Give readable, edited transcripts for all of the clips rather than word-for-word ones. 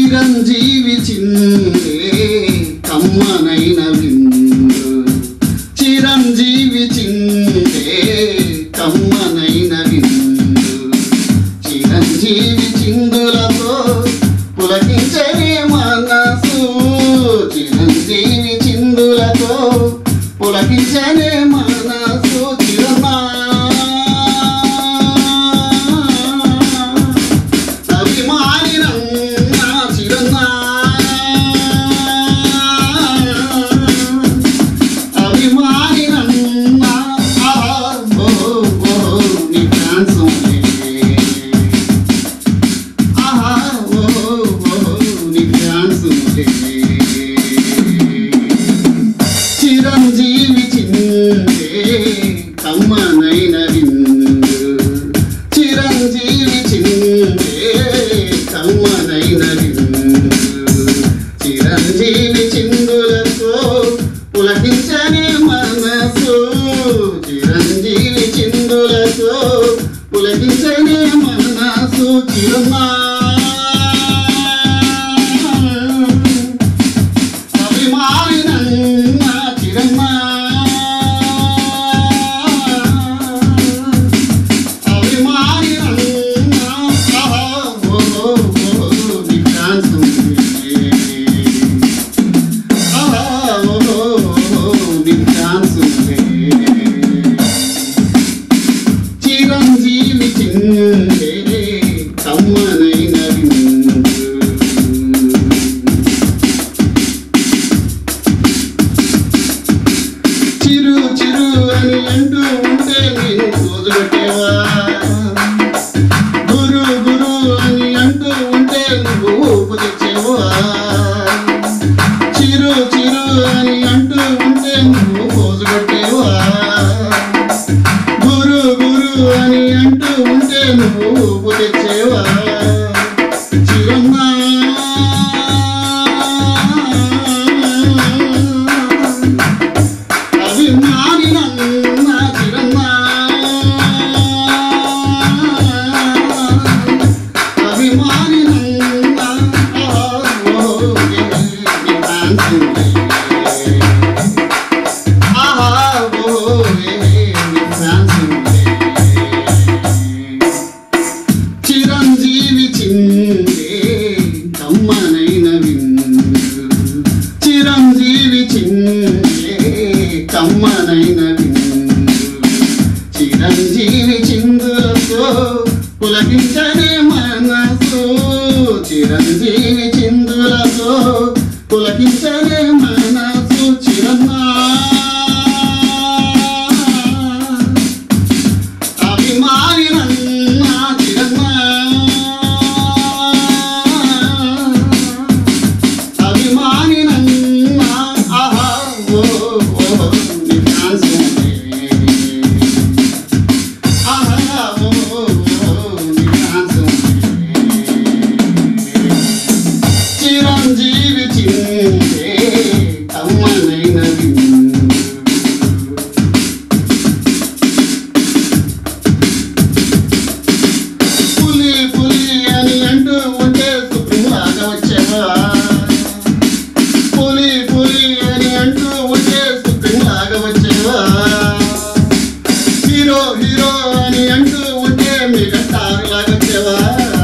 చిరంజీవి చిందే కమ్మనైన విందు చిరంజీవి చిందే కమ్మనైన విందు చిరంజీవి చిందులతో పులకించే మనసు చిరంజీవి చిందులతో పులకించే మనసు చిరమా చిరంజీవి చిందే కమ్మనైన విందు చిరంజీవి చిందే కమ్మనైన విందు చిరంజీవి చిందులతో పులకించని మనసు చిరంజీవి చిందులతో పులకించని మనసు చిరుమా చిరంజీవి చిందే కమ్మనైన విందు చిరు చిరు అని అంటూ ఉంటే నేను రోజుపెట్టేవా గురు గురు అని అంటూ ఉంటే నువ్వు ఊపు తెచ్చేవా చిరు చిరు అని అంటూ ఉంటే నువ్వు రోజు పెట్టేవా గురు గురు అని అంటూ ఉంటే నువ్వు ఊపు తెచ్చేవా చిరమ్మా అభిమాని నన్న చిరమ్మా అభిమాని నన్న చిరంజీవి చిందే కమ్మనైన విందు చిరంజీవి చిందే కమ్మనైన విందు చిరంజీవి చిందులతో పులకించని మనసు చిరంజీవి చిందులతో పులకించని మనసు చిరమ్మా అభిమాని నన్న చిరమ్మా అభిమాని నన్న ఆహా ఓ నీ ఫ్యాన్స్ ఆహా ఓ నీ ఫ్యాన్స్ చిరంజీవి చిందే కమ్మనైన విందు పులి పులి అని అంటూ ఉంటే సుప్రీంలాగా వచ్చేవా పులి పులి అని అంటూ ఉంటే సుప్రీంలాగా వచ్చేవా హీరో హీరో అని అంటూ ఉంటే మీకు స్టార్లాగా వచ్చేవా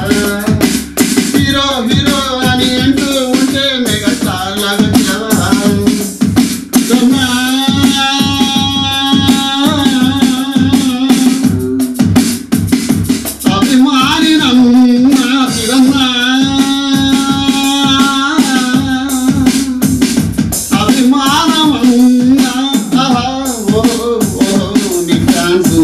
హీరో హీరో అని అంటూ ఉంటే మెగా స్టార్ లాగా వచ్చావా అభిమాని నన్న చిరమ్మా అభిమానమన్న ఓ నీ ఫ్యాన్స్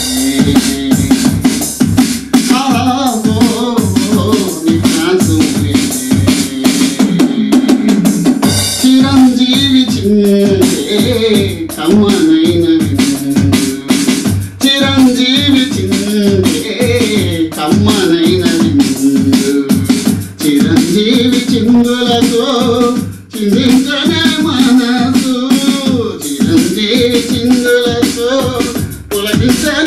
చిరంజీవి చిందే కమ్మనైన విందు చిరంజీవి చిందే కమ్మనైన విందు చిరంజీవి చిందులతో చిందించనే మనసు చిరంజీవి చిందులతో పులకించే